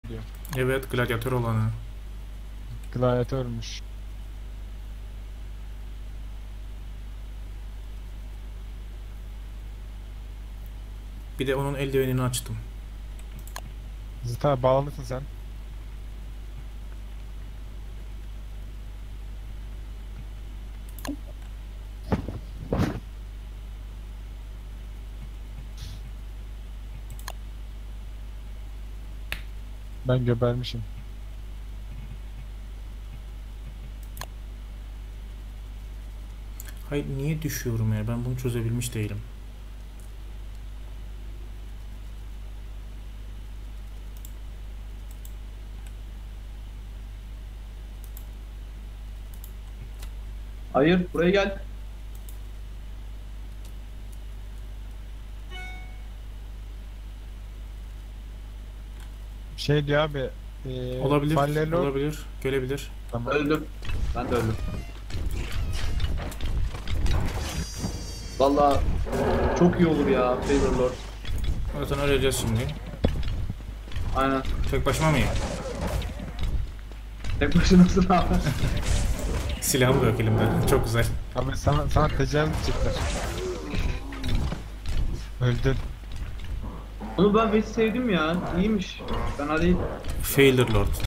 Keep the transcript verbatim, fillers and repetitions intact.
diyor. Evet, gladyatör olanı. Gladyatörmüş. Bir de onun eldivenini açtım. Zaten bağlanırsın sen. Ben göbermişim. Hayır, niye düşüyorum ya? Ben bunu çözebilmiş değilim. Hayır, buraya gel. Şey diyor abi. Eee Olabilir, Fallerlo. olabilir, gelebilir. Tamam. Öldüm. Ben de öldüm. Vallahi çok iyi olur ya Failure Lord. Zaten öleceğiz şimdi. Aynen. Tek başıma mıyım? Tek başınasın abi. Silahım da yok elimde. Çok güzel. Abi sana, sana tecavüz edecekler. Öldün. Onu ben hiç sevdim ya. İyiymiş. Fena değil. Failure Lord.